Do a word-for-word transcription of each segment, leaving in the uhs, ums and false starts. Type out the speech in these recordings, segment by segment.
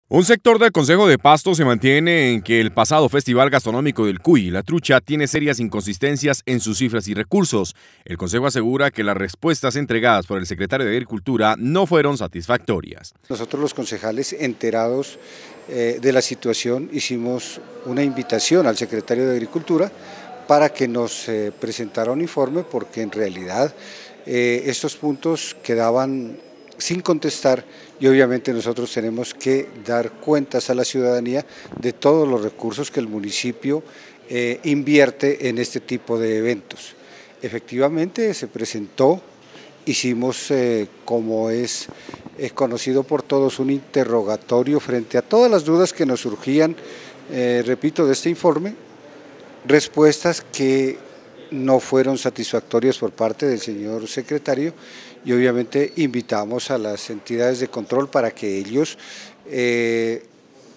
Un sector del Consejo de Pasto se mantiene en que el pasado Festival Gastronómico del Cuy, La Trucha, tiene serias inconsistencias en sus cifras y recursos. El Consejo asegura que las respuestas entregadas por el secretario de Agricultura no fueron satisfactorias. Nosotros los concejales enterados eh, de la situación hicimos una invitación al secretario de Agricultura para que nos eh, presentara un informe, porque en realidad eh, estos puntos quedaban sin contestar y obviamente nosotros tenemos que dar cuentas a la ciudadanía de todos los recursos que el municipio eh, invierte en este tipo de eventos. Efectivamente se presentó, hicimos eh, como es, es conocido por todos un interrogatorio frente a todas las dudas que nos surgían, eh, repito, de este informe, respuestas que no fueron satisfactorias por parte del señor secretario y obviamente invitamos a las entidades de control para que ellos eh,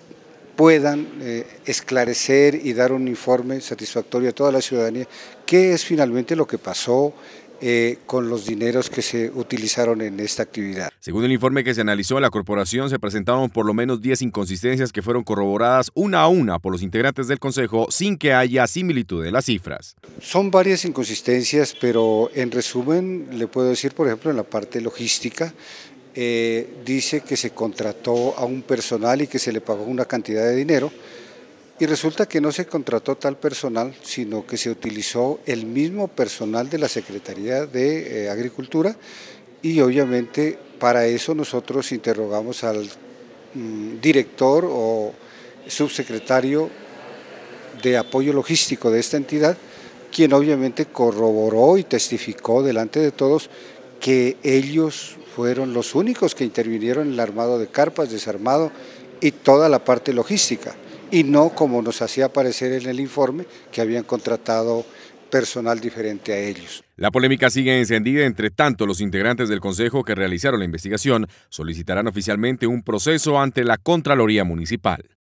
puedan eh, esclarecer y dar un informe satisfactorio a toda la ciudadanía qué es finalmente lo que pasó Eh, con los dineros que se utilizaron en esta actividad. Según el informe que se analizó en la corporación, se presentaron por lo menos diez inconsistencias que fueron corroboradas una a una por los integrantes del Consejo sin que haya similitud en las cifras. Son varias inconsistencias, pero en resumen le puedo decir, por ejemplo, en la parte logística, eh, dice que se contrató a un personal y que se le pagó una cantidad de dinero, y resulta que no se contrató tal personal, sino que se utilizó el mismo personal de la Secretaría de eh, Agricultura, y obviamente para eso nosotros interrogamos al mm, director o subsecretario de apoyo logístico de esta entidad, quien obviamente corroboró y testificó delante de todos que ellos fueron los únicos que intervinieron en el armado de carpas, desarmado y toda la parte logística, y no como nos hacía parecer en el informe que habían contratado personal diferente a ellos. La polémica sigue encendida. Entre tanto, los integrantes del Consejo que realizaron la investigación solicitarán oficialmente un proceso ante la Contraloría Municipal.